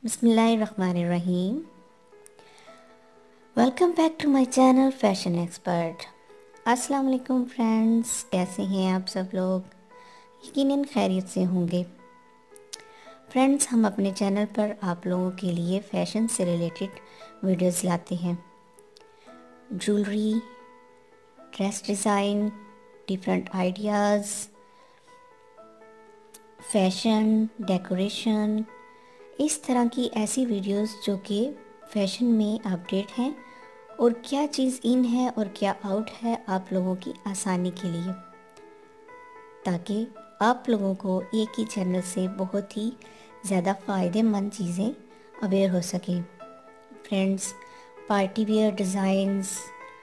बिस्मिल्लाहिर्रहमानिर्रहीम। Welcome back to my channel fashion expert. अस्सलाम वालेकुम फ्रेंड्स, कैसे हैं आप सब लोग? यकीनन खैरियत से होंगे। फ्रेंड्स, हम अपने चैनल पर आप लोगों के लिए फ़ैशन से रिलेटेड वीडियोस लाते हैं। Jewellery, dress design, different ideas, fashion, decoration, इस तरह की ऐसी वीडियोस जो कि फ़ैशन में अपडेट हैं और क्या चीज़ इन है और क्या आउट है आप लोगों की आसानी के लिए, ताकि आप लोगों को एक ही चैनल से बहुत ही ज़्यादा फ़ायदेमंद चीज़ें अवेयर हो सकें। फ्रेंड्स, पार्टी वेयर डिज़ाइंस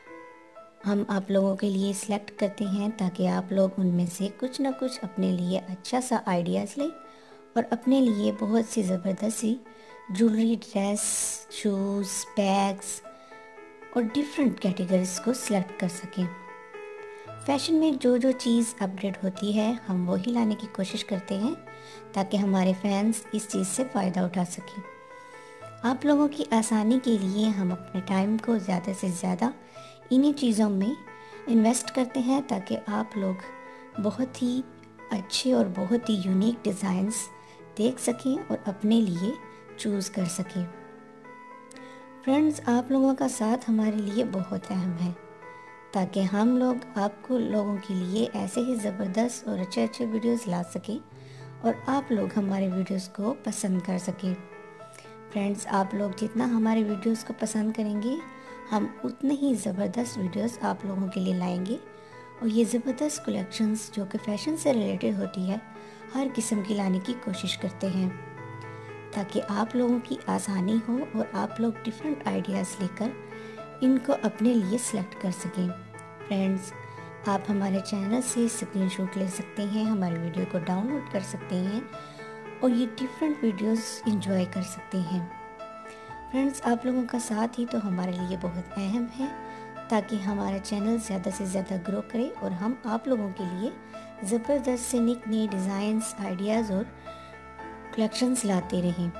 हम आप लोगों के लिए सिलेक्ट करते हैं ताकि आप लोग उनमें से कुछ ना कुछ अपने लिए अच्छा सा आइडियाज़ लें और अपने लिए बहुत सी ज़बरदस्त सी ज्वेलरी, ड्रेस, शूज़, बैग्स और डिफरेंट कैटेगरीज को सिलेक्ट कर सकें। फ़ैशन में जो जो चीज़ अपडेट होती है हम वही लाने की कोशिश करते हैं ताकि हमारे फैंस इस चीज़ से फ़ायदा उठा सकें। आप लोगों की आसानी के लिए हम अपने टाइम को ज़्यादा से ज़्यादा इन्हीं चीज़ों में इन्वेस्ट करते हैं ताकि आप लोग बहुत ही अच्छे और बहुत ही यूनिक डिज़ाइंस देख सकें और अपने लिए चूज़ कर सकें। फ्रेंड्स, आप लोगों का साथ हमारे लिए बहुत अहम है ताकि हम लोग आपको लोगों के लिए ऐसे ही ज़बरदस्त और अच्छे अच्छे वीडियोस ला सकें और आप लोग हमारे वीडियोस को पसंद कर सकें। फ्रेंड्स, आप लोग जितना हमारे वीडियोस को पसंद करेंगे हम उतने ही ज़बरदस्त वीडियोस आप लोगों के लिए लाएंगे और ये ज़बरदस्त कलेक्शंस जो कि फ़ैशन से रिलेटेड होती है हर किस्म की लाने की कोशिश करते हैं ताकि आप लोगों की आसानी हो और आप लोग डिफरेंट आइडियाज़ लेकर इनको अपने लिए सिलेक्ट कर सकें। फ्रेंड्स, आप हमारे चैनल से स्क्रीनशॉट ले सकते हैं, हमारे वीडियो को डाउनलोड कर सकते हैं और ये डिफरेंट वीडियोस एंजॉय कर सकते हैं। फ्रेंड्स, आप लोगों का साथ ही तो हमारे लिए बहुत अहम है ताकि हमारा चैनल ज़्यादा से ज़्यादा ग्रो करे और हम आप लोगों के लिए ज़बरदस्त से नए डिज़ाइंस, आइडियाज़ और कलेक्शंस लाते रहें।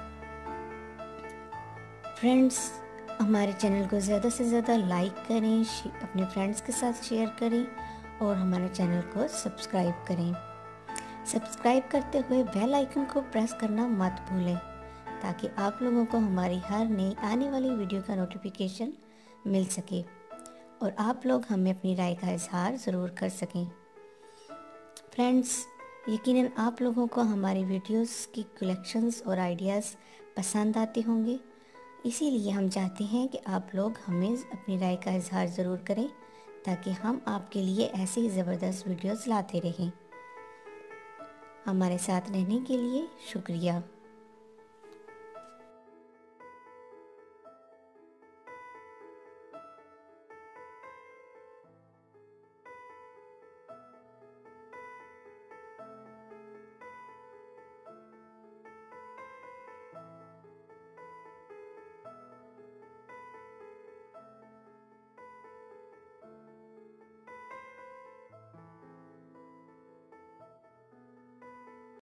फ्रेंड्स, हमारे चैनल को ज़्यादा से ज़्यादा लाइक करें, अपने फ्रेंड्स के साथ शेयर करें और हमारे चैनल को सब्सक्राइब करें। सब्सक्राइब करते हुए बेल आइकन को प्रेस करना मत भूलें ताकि आप लोगों को हमारी हर नई आने वाली वीडियो का नोटिफिकेशन मिल सके और आप लोग हमें अपनी राय का इजहार ज़रूर कर सकें। फ्रेंड्स, यकीनन आप लोगों को हमारी वीडियोस की कलेक्शंस और आइडियाज़ पसंद आते होंगे, इसीलिए हम चाहते हैं कि आप लोग हमें अपनी राय का इजहार ज़रूर करें ताकि हम आपके लिए ऐसे ही ज़बरदस्त वीडियोस लाते रहें। हमारे साथ रहने के लिए शुक्रिया।